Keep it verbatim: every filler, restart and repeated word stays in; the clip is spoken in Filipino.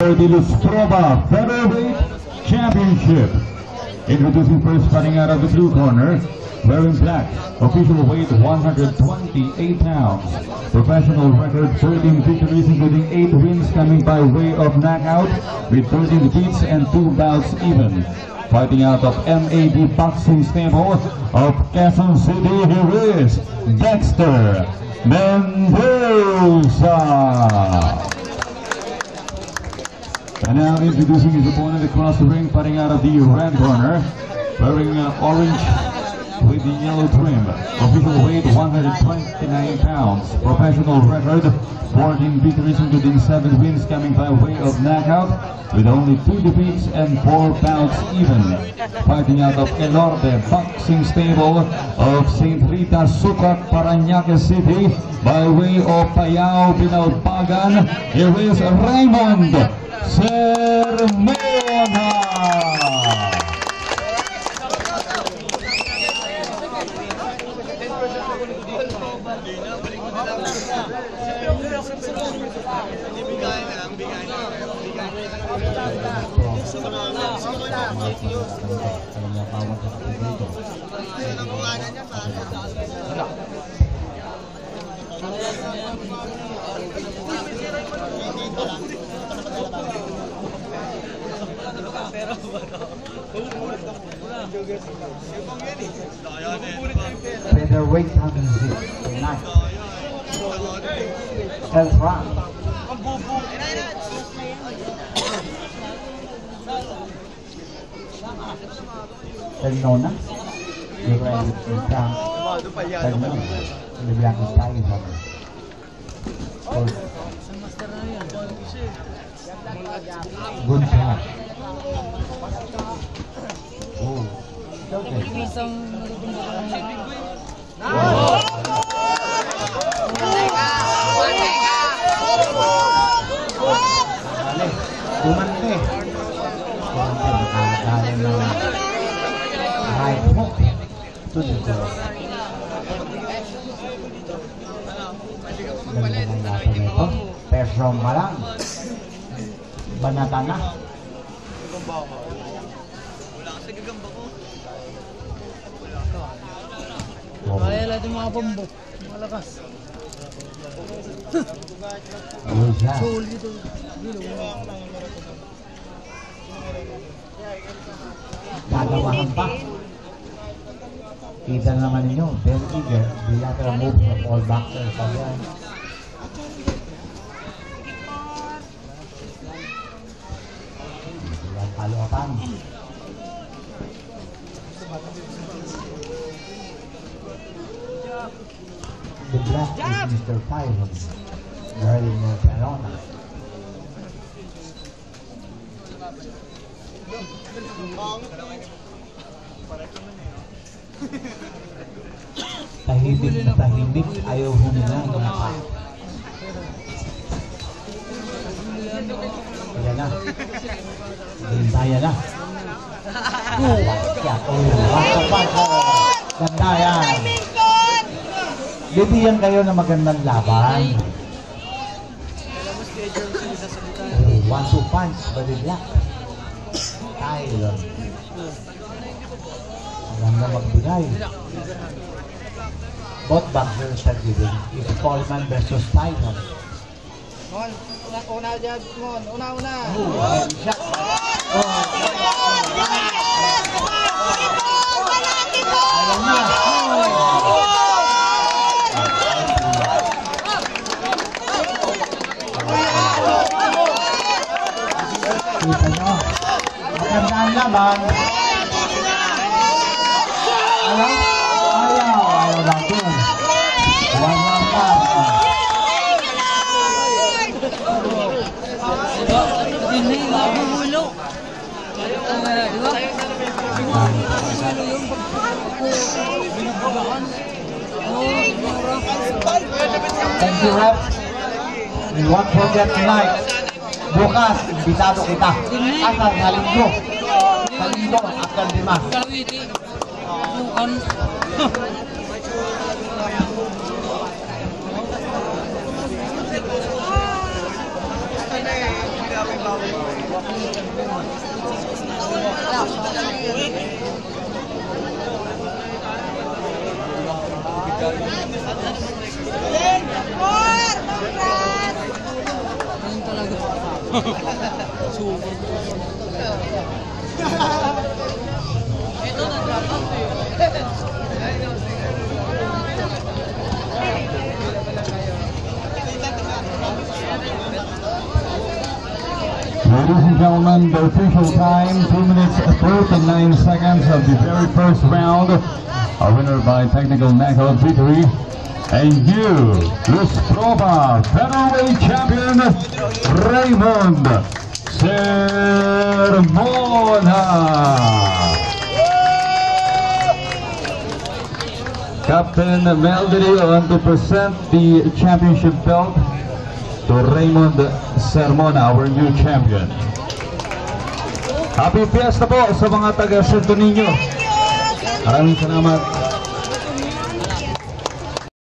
For the Lustrova Featherweight Championship. Introducing first, fighting out of the blue corner, wearing black, official weight one hundred twenty-eight pounds, professional record thirteen victories including eight wins coming by way of knockout with thirteen defeats and two bouts even. Fighting out of M A D Boxing Stable of Quezon City, here is Dexter Mendoza. And now introducing his opponent across the ring, fighting out of the red corner, wearing uh, orange with the yellow trim. Official weight one hundred twenty-nine pounds. Professional record fourteen victories including seven wins coming by way of knockout with only two defeats and four bouts even. Fighting out of Elorde Boxing Stable of Saint Rita Sucat, Paranaque City by way of Payao, Binalbagan, here is Raymond Sermona. Featherweight championship tonight. El Frank. Sermona. You're ready to come. Sermona. You're ready to start in order. Good shot. Oh, okay. Kumante. Kumante nakakagaling ng right hook to the door. Nagmamang natin ito. Perso malang. Banata na. Kaya lahat yung mga bombo. Malakas. Soul dito. Gagawahan pa. Kita naman ninyo, very eager. Bilateral move of all boxers. Again. Palo-apan. The black is Mister Tyron, wearing a paranaque. Tahimik na tahimik, ayaw huminga ng mga pa. Ayan na. Hintayan na. Oh, wako-wako. Ganda yan. Bibigyan kayo ng magandang laban. Oh, one two punch, body block. Tyron. Maganda magbigay. Both boxers are giving. It's Coleman versus Tyron. Mon, una dyan, Mon. Una-una. Oh, shot. Oh, ayaw na. Kita nyo. Maganda ang laban. Ayaw? Ayaw. Ayaw lang dun. One round pa. Hindi, mabubulo. Di ba? Thank you, Rep. And won't forget tonight, bukas, imbitado kita. Asal sa linggo. Sa linggo, after lima. Kalawiti. Bukan. Ayun talaga. Super. Ito na dapat eh. Ladies and gentlemen, the official time, two minutes thirty-nine seconds of the very first round. A winner by technical knockout victory. And you, Los Prova Featherweight Champion, Raymond Sermona. Captain Melody on to present the championship belt to Raymond Sermona, our new champion. Happy Fiesta po sa mga taga-Santo Niño. Maraming salamat.